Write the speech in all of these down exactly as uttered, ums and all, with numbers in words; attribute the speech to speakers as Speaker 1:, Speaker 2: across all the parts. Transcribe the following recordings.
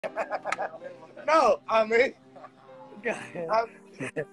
Speaker 1: No, a mí. A mí.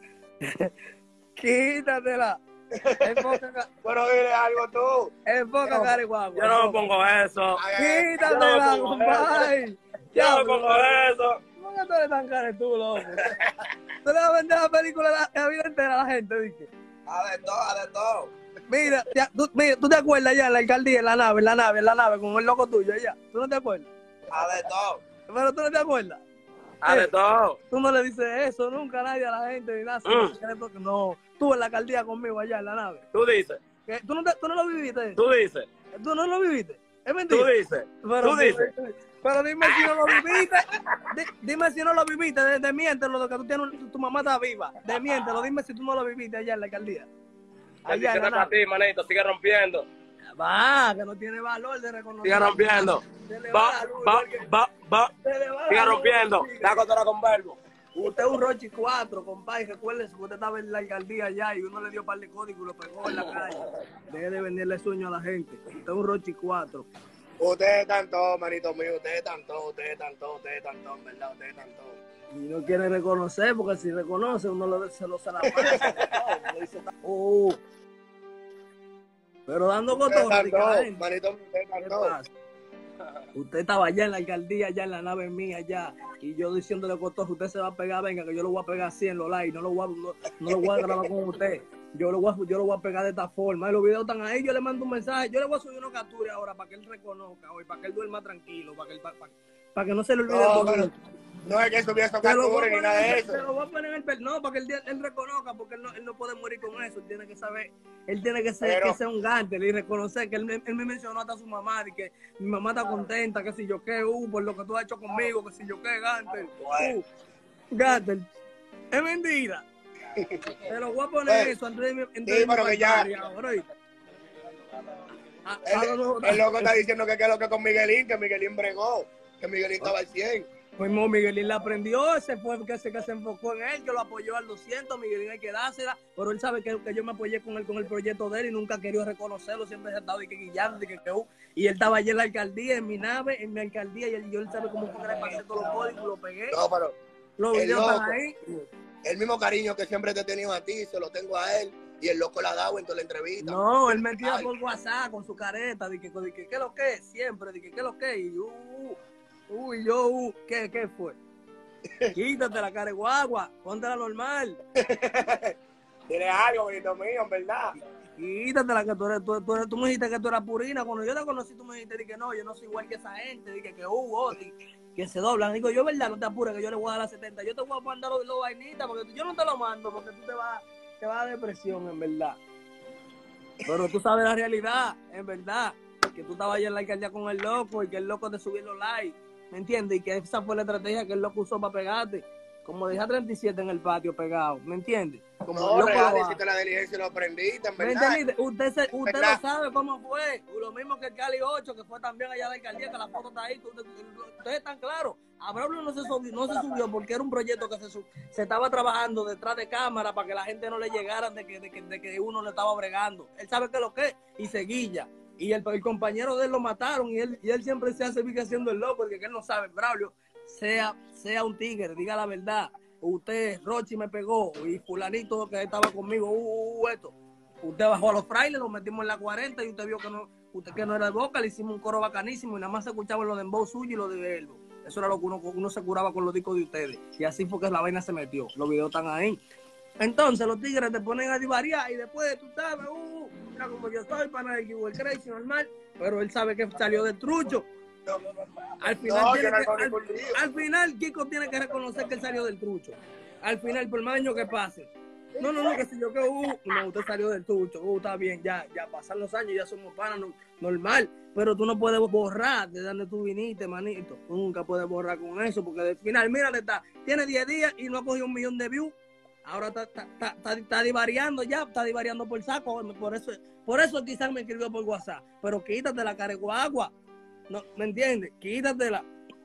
Speaker 2: Quítatela. Enfoca,
Speaker 1: Pero dile algo tú.
Speaker 2: enfoca,
Speaker 1: No,
Speaker 2: Carihuagua.
Speaker 3: Yo no me pongo eso.
Speaker 2: Quítatela,
Speaker 3: Yo no me pongo
Speaker 2: compadre.
Speaker 3: Yo no me pongo eso.
Speaker 2: ¿Cómo que tú eres tan cara tú, loco? Tú le vas a vender la película la, la vida entera a la gente, dije.
Speaker 1: A de todo, a de todo.
Speaker 2: Mira, ya, tú, mira, ¿tú te acuerdas ya en la alcaldía, en la nave, en la nave, en la nave, con el loco tuyo allá? ¿Tú no te acuerdas?
Speaker 1: A de todo.
Speaker 2: Pero tú no te acuerdas.
Speaker 3: A de
Speaker 2: Eh,
Speaker 3: todo.
Speaker 2: Tú no le dices eso nunca a nadie, a la gente, ni nada.
Speaker 3: Mm.
Speaker 2: No, tú en la alcaldía conmigo allá en la nave.
Speaker 3: Tú dices.
Speaker 2: ¿Qué? ¿Tú, no te, ¿Tú no lo viviste?
Speaker 3: Tú dices.
Speaker 2: ¿Tú no lo viviste? Es mentira.
Speaker 3: Tú dices.
Speaker 2: Pero,
Speaker 3: Tú dices.
Speaker 2: pero dime si no lo viviste. Di, dime si no lo viviste. De, de miéntelo, de que tú tienes, tu, tu mamá está viva. De miéntelo, dime si tú no lo viviste allá en la alcaldía.
Speaker 3: Allá en la para ti, manito. Sigue rompiendo.
Speaker 2: Va, que no tiene valor de reconocer.
Speaker 3: Sigue rompiendo. Va, va, va, va. Sigue rompiendo. La cotora con verbo.
Speaker 2: Usted es un Rochi cuatro, compadre. Recuérdese que usted estaba en la alcaldía allá y uno le dio un par de códigos y lo pegó en la calle. Deje de venderle sueño a la gente. Usted es un Rochi cuatro.
Speaker 1: Ustedes están todos, manito mío. Ustedes están todos, ustedes están todos, ustedes están todos, ¿verdad? Ustedes están todos.
Speaker 2: Y no quiere reconocer, porque si reconoce, uno lo, se lo se la pasa. Oh. Pero dando cotorra,
Speaker 1: manito, ustedes están todos.
Speaker 2: Usted estaba allá en la alcaldía, allá en la nave mía, allá, y yo diciéndole cotorra, usted se va a pegar, venga, que yo lo voy a pegar así en los likes, no lo voy a, no, no lo voy a grabar con usted. Yo lo, voy a, yo lo voy a pegar de esta forma. Y los videos están ahí, yo le mando un mensaje, yo le voy a subir una captura ahora para que él reconozca hoy, para que él duerma tranquilo, para que, él, para, para, para que no se le olvide
Speaker 1: no,
Speaker 2: todo.
Speaker 1: Pero, no es que subir esos capturas ni nada de eso.
Speaker 2: Se lo voy a poner en el no, para que él, él reconozca, porque él no, él no puede morir con eso. Él tiene que saber, él tiene que ser, pero, que ser un gántel y reconocer que él, él me mencionó hasta a su mamá y que mi mamá está contenta, que si yo qué, uh, por lo que tú has hecho conmigo, que si yo qué, gántel. Uh, gántel. Es mentira. Te lo voy a poner
Speaker 1: pues,
Speaker 2: eso antes de mi,
Speaker 1: sí, pero que ya.
Speaker 2: Ahora,
Speaker 1: a, el, a, el loco está diciendo que qué es lo que con Miguelín, que Miguelín bregó, que Miguelín estaba al cien.
Speaker 2: Pues no, Miguelín la aprendió, ese fue que se, que se enfocó en él, que lo apoyó al doscientos, Miguelín hay que dársela, pero él sabe que, que yo me apoyé con él con el proyecto de él y nunca quería reconocerlo, siempre se ha estado de que guillando, de que, que uh, y él estaba allí en la alcaldía, en mi nave, en mi alcaldía, y él, yo él sabe cómo fue que le pasé todos los códigos, lo pegué.
Speaker 1: No, pero
Speaker 2: los videos están ahí.
Speaker 1: El mismo cariño que siempre te he tenido a ti, se lo tengo a él, y el loco la ha dado en toda la entrevista.
Speaker 2: No, él metía por WhatsApp con su careta, de que, de que, ¿qué lo que es? Siempre, de que, ¿qué lo que es? Y yo, uh, uh, y yo, uh, ¿qué, qué fue? Quítate la cara de guagua, ponte la normal.
Speaker 1: Tienes algo, bonito mío, en verdad.
Speaker 2: Quítate la que tú eres, tú, tú, tú me dijiste que tú eras purina. Cuando yo te conocí, tú me dijiste que no, yo no soy igual que esa gente, dije que hubo, uh, que se doblan. Digo, yo, verdad, no te apures, que yo le voy a dar a setenta. Yo te voy a mandar los, los vainitas, porque yo no te lo mando, porque tú te vas, te vas a depresión, en verdad. Pero tú sabes la realidad, en verdad, que tú estabas allá en la alcaldía con el loco y que el loco te subió los likes. ¿Me entiendes? Y que esa fue la estrategia que el loco usó para pegarte. Como deja treinta y siete en el patio pegado, ¿me entiendes? Como
Speaker 1: no, real, hiciste la diligencia y lo aprendiste, en verdad.
Speaker 2: ¿Me usted se, usted ¿verdad? Lo sabe cómo fue. Lo mismo que el Cali ocho, que fue también allá a la alcaldía, que la foto está ahí. Ustedes están claros. A Braulio no se subió, no se subió porque era un proyecto que se, se estaba trabajando detrás de cámara para que la gente no le llegara de que, de que, de que uno le estaba bregando. Él sabe que lo que es y seguilla. Y el, el compañero de él lo mataron y él, y él siempre se hace vive haciendo el loco porque él no sabe, Braulio, sea, sea un tigre, diga la verdad. Usted, Rochi me pegó y fulanito que estaba conmigo, uh, uh, esto. Usted bajó a los frailes, lo metimos en la cuarenta y usted vio que no, usted que no era de Boca, le hicimos un coro bacanísimo y nada más se escuchaba lo de dembow suyo y lo de él. Eso era lo que uno, uno se curaba con los discos de ustedes. Y así fue que la vaina se metió. Los videos están ahí. Entonces los tigres te ponen a divariar y después tú sabes, uh, mira como yo soy, para el Google Crazy normal, pero él sabe que salió del trucho. Al final, no, tiene que, al, al final Kiko tiene que reconocer que él salió del trucho. Al final, por más años que pase. No, no, no, que si yo que uh, no, usted salió del trucho, uh, está bien, ya, ya pasan los años, ya somos panas, no, normal, pero tú no puedes borrar de donde tú viniste, manito. Tú nunca puedes borrar con eso, porque al final, mírate, está, tiene diez días y no ha cogido un millón de views. Ahora está, está, está, está, está divariando ya, está divariando por saco, por eso, por eso quizás me escribió por WhatsApp, pero quítate la cara de guagua. No, ¿me entiendes? Quítatela.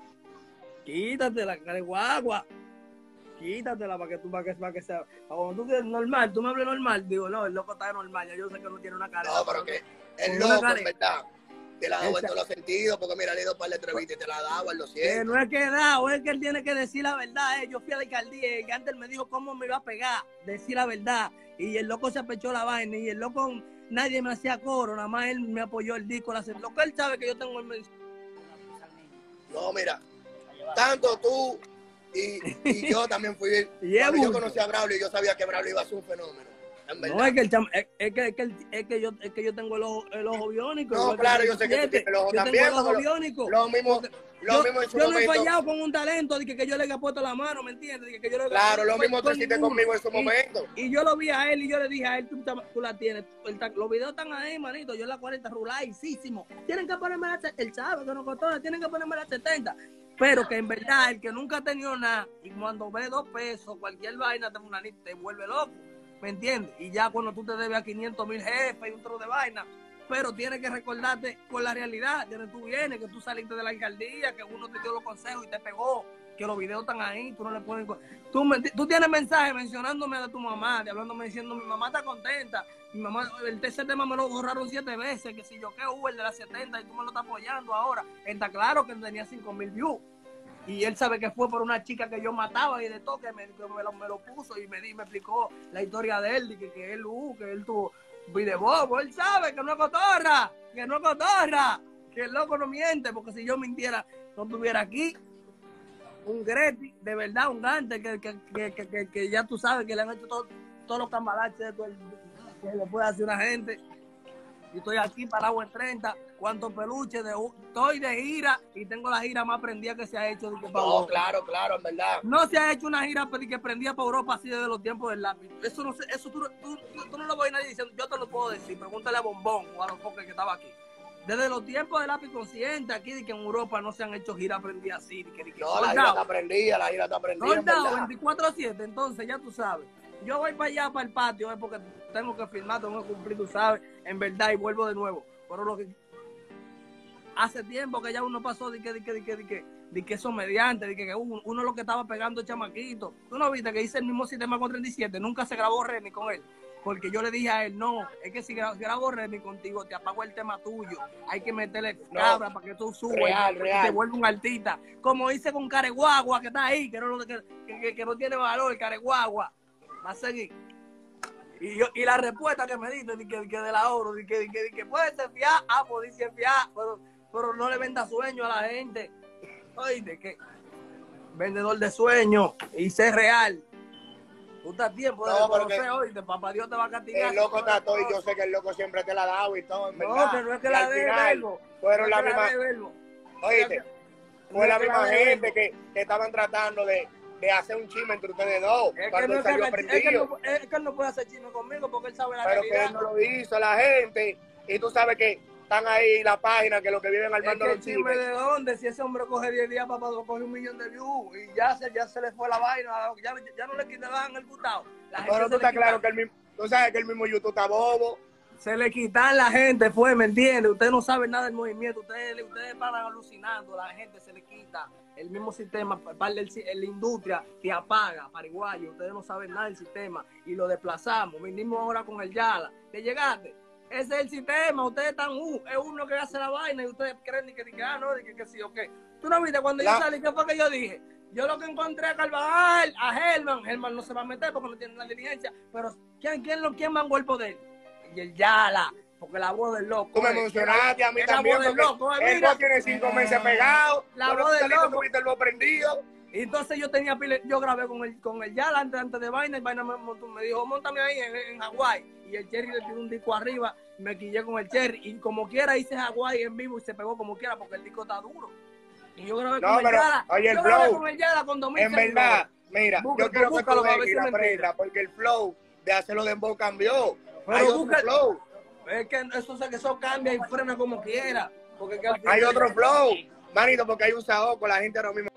Speaker 2: Quítatela, cara de guagua. Quítatela para que tú, para que, para que sea. Cuando tú quieres normal, tú me hables normal. Digo, no, el loco está normal. Ya yo sé que no tiene una cara.
Speaker 1: No, pero que el loco, en verdad. Te la ha dado en todos los sentidos, porque mira, le he dado para la entrevista y te la ha dado, lo siento.
Speaker 2: Que no es que he dado, es que él tiene que decir la verdad. Eh. Yo fui a la alcaldía y antes me dijo cómo me iba a pegar, decir la verdad. Y el loco se apechó la vaina y el loco, nadie me hacía coro, nada más él me apoyó el disco. Lo que él sabe que yo tengo el...
Speaker 1: No, mira, tanto tú y, y yo también fui.
Speaker 2: Y
Speaker 1: cuando yo conocí a Braulio, yo sabía que Braulio iba a ser un fenómeno.
Speaker 2: No, es que, el cham, es, es, que, es, que, es, que yo, es que yo tengo el ojo, el ojo biónico.
Speaker 1: No, claro, yo sé que tú tienes el ojo
Speaker 2: yo
Speaker 1: también.
Speaker 2: Tengo el ojo biónico.
Speaker 1: Lo mismo, lo
Speaker 2: yo,
Speaker 1: mismo en su
Speaker 2: yo
Speaker 1: momento.
Speaker 2: no he fallado con un talento de que, que yo le haya puesto la mano, ¿me entiendes? De que yo le
Speaker 1: claro, lo mismo
Speaker 2: tú
Speaker 1: hiciste conmigo en su
Speaker 2: y,
Speaker 1: momento.
Speaker 2: Y yo lo vi a él y yo le dije a él, tú, tú la tienes. El, los videos están ahí, manito. Yo en la cuarenta ruladísimo. Tienen que ponerme la, el sabe que no costó, tienen que ponerme la setenta. Pero que en verdad, el que nunca ha tenido nada, y cuando ve dos pesos, cualquier vaina te, una, te vuelve loco. ¿Me entiendes? Y ya cuando tú te debes a quinientos mil jefes y un trozo de vaina, pero tienes que recordarte con la realidad de donde tú vienes, que tú saliste de la alcaldía, que uno te dio los consejos y te pegó, que los videos están ahí, tú no le puedes... Tú, me, tú tienes mensajes mencionándome de tu mamá, de hablándome diciendo, mi mamá está contenta, mi mamá, el tercer tema me lo borraron siete veces, que si yo que hubo el de las setenta y tú me lo estás apoyando ahora, está claro que tenía cinco mil views. Y él sabe que fue por una chica que yo mataba y de todo, que me, que me, lo, me lo puso y me, di, me explicó la historia de él, y que, que él uh, que él tuvo video bobo. Él sabe que no es cotorra, que no es cotorra, que el loco no miente, porque si yo mintiera, no estuviera aquí. Un Greti, de verdad, un gante, que, que, que, que, que, que ya tú sabes que le han hecho todo, todos los cambalaches de todo el, que le puede hacer una gente. Y estoy aquí parado en treinta, cuántos peluches, de, estoy de gira y tengo la gira más prendida que se ha hecho. De que
Speaker 1: no, Europa. Claro, claro, en verdad.
Speaker 2: No se ha hecho una gira que prendía para Europa así desde los tiempos del lápiz. Eso no eso tú, tú, tú, tú no lo voy a nadie diciendo, yo te lo puedo decir, pregúntale a Bombón o a los pocos que estaba aquí. Desde los tiempos del lápiz consciente, aquí de que en Europa no se han hecho giras prendidas así. De que, de que
Speaker 1: no, la gira está prendida, la gira está prendida.
Speaker 2: Soldado, veinticuatro siete, entonces ya tú sabes. Yo voy para allá, para el patio, es porque tengo que firmar, tengo que cumplir, tú sabes, en verdad, y vuelvo de nuevo. Pero lo que hace tiempo que ya uno pasó de que, de que, de que, de que, de que son mediantes, de que, que uno, uno lo que estaba pegando chamaquito. Tú no viste que hice el mismo sistema con treinta y siete, nunca se grabó Remy con él. Porque yo le dije a él, no, es que si grabo Remy contigo, te apago el tema tuyo. Hay que meterle cabra no, para que tú subas
Speaker 1: real,
Speaker 2: y
Speaker 1: real.
Speaker 2: te vuelva un artista. Como hice con Careguagua, que está ahí, que no, que, que, que no tiene valor, Careguagua. Va a seguir. Y, yo, y la respuesta que me diste, de que, que de la oro, de que, de que, de que puede ser fiar, ah, pues dice fiar, pero, pero no le venda sueño a la gente. Oíste, que vendedor de sueños y ser real. Tú estás a tiempo de
Speaker 1: no,
Speaker 2: conocer, oíste, papá Dios te va a castigar.
Speaker 1: El loco está todo y yo sé que el loco siempre te la ha dado y todo, en
Speaker 2: no,
Speaker 1: verdad.
Speaker 2: que no es que la dé verbo.
Speaker 1: Fueron
Speaker 2: no
Speaker 1: la misma. Oíste, fue la misma gente que, que estaban tratando de. de hacer un chisme entre ustedes dos.
Speaker 2: Es que, no es, que, es, que no, es que él no puede hacer chisme conmigo porque él sabe la
Speaker 1: pero
Speaker 2: realidad.
Speaker 1: Pero que él no lo hizo, la gente. Y tú sabes que están ahí la página que lo que viven armando
Speaker 2: es que
Speaker 1: los
Speaker 2: chismes.
Speaker 1: chismes.
Speaker 2: ¿De dónde? Si ese hombre coge diez días para coger un millón de views y ya se, ya se le fue la vaina, ya, ya no le quitaban el gustado.
Speaker 1: Pero tú estás claro que el mismo, tú sabes que el mismo YouTube está bobo.
Speaker 2: Se le quitan la gente, fue, ¿me entiendes? Ustedes no saben nada del movimiento, ustedes, ustedes van alucinando, la gente se le quita. El mismo sistema, para la industria te apaga, paraguayo, ustedes no saben nada del sistema y lo desplazamos. Vinimos ahora con el Yala. ¿Te llegaste? Ese es el sistema, ustedes están, uh, es uno que hace la vaina y ustedes creen que, que ah, no, que, que sí o qué. ¿Tú no viste cuando la... yo salí? ¿Qué fue que yo dije? Yo lo que encontré a Carvajal, a Germán, Germán no se va a meter porque no tiene la diligencia, pero ¿quién, quién, lo, quién mangó el poder? Y el Yala. Porque la voz del loco.
Speaker 1: Tú me emocionaste a mí también.
Speaker 2: La voz del loco.
Speaker 1: El voz tiene cinco meses pegado.
Speaker 2: La voz del loco.
Speaker 1: Tuviste el voz prendido.
Speaker 2: Y entonces yo tenía pile, yo grabé con el, con el Yala antes, antes de vaina. Y vaina me, me dijo, móntame ahí en, en Hawái. Y el Cherry le tiró un disco arriba. Me quillé con el Cherry. Y como quiera hice Hawái en vivo y se pegó como quiera porque el disco está duro. Y yo grabé
Speaker 1: no,
Speaker 2: con
Speaker 1: pero,
Speaker 2: el Yala.
Speaker 1: Oye, el
Speaker 2: yo
Speaker 1: flow.
Speaker 2: grabé con el Yala con dos mil
Speaker 1: En verdad, mira,
Speaker 2: busca,
Speaker 1: yo quiero que tú veas y la
Speaker 2: mentira.
Speaker 1: prenda porque el flow de hacerlo de dembow cambió.
Speaker 2: Pero
Speaker 1: hay
Speaker 2: busca,
Speaker 1: otro flow.
Speaker 2: Es que eso, que eso cambia y frena como quiera. Porque que al
Speaker 1: hay otro flow, manito, porque hay un saoco, la gente ahora mismo.